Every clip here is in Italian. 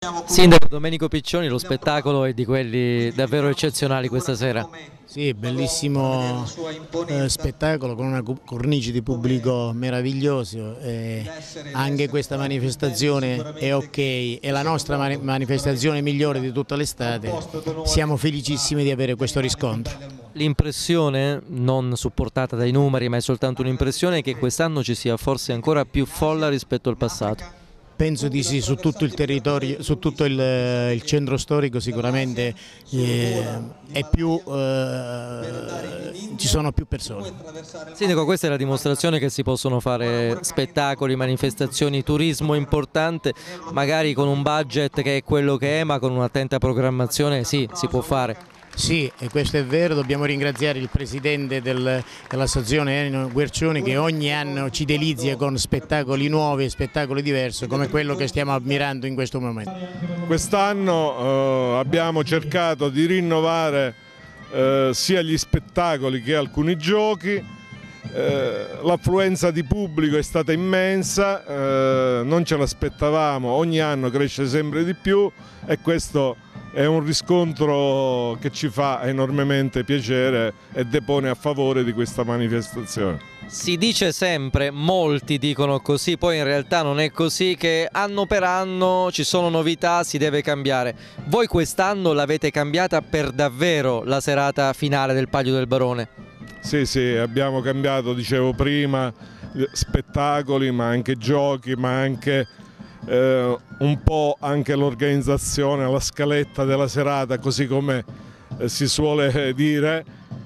Sindaco Domenico Piccioni, lo spettacolo è di quelli davvero eccezionali questa sera. Sì, bellissimo spettacolo con una cornice di pubblico meraviglioso. Anche questa manifestazione è ok, è la nostra manifestazione migliore di tutta l'estate. Siamo felicissimi di avere questo riscontro. L'impressione, non supportata dai numeri ma è soltanto un'impressione, è che quest'anno ci sia forse ancora più folla rispetto al passato. Penso di sì, su tutto il territorio, su tutto il centro storico sicuramente è più, ci sono più persone. Sindaco, questa è la dimostrazione che si possono fare spettacoli, manifestazioni, turismo importante, magari con un budget che è quello che è, ma con un'attenta programmazione sì, si può fare. Sì, e questo è vero, dobbiamo ringraziare il presidente dell'associazione Ennio Guercioni che ogni anno ci delizia con spettacoli nuovi e spettacoli diversi come quello che stiamo ammirando in questo momento. Quest'anno abbiamo cercato di rinnovare sia gli spettacoli che alcuni giochi. L'affluenza di pubblico è stata immensa, non ce l'aspettavamo, ogni anno cresce sempre di più e questo è un riscontro che ci fa enormemente piacere e depone a favore di questa manifestazione. Si dice sempre, molti dicono così, poi in realtà non è così, che anno per anno ci sono novità, si deve cambiare. Voi quest'anno l'avete cambiata per davvero la serata finale del Palio del Barone? Sì, abbiamo cambiato, dicevo prima, spettacoli, ma anche giochi, ma anche un po' anche l'organizzazione, la scaletta della serata, così come si suole dire,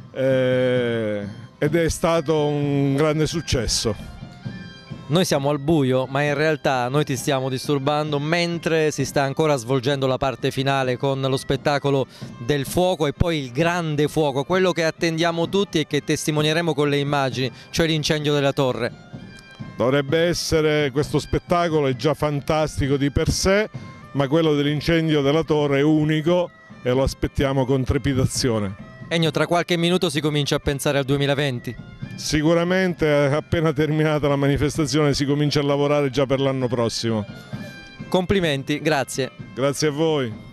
ed è stato un grande successo. Noi siamo al buio, ma in realtà noi ti stiamo disturbando mentre si sta ancora svolgendo la parte finale con lo spettacolo del fuoco e poi il grande fuoco, quello che attendiamo tutti e che testimonieremo con le immagini, cioè l'incendio della torre. Dovrebbe essere, questo spettacolo è già fantastico di per sé, ma quello dell'incendio della torre è unico e lo aspettiamo con trepidazione. Ennio, tra qualche minuto si comincia a pensare al 2020. Sicuramente appena terminata la manifestazione si comincia a lavorare già per l'anno prossimo. Complimenti, grazie. Grazie a voi.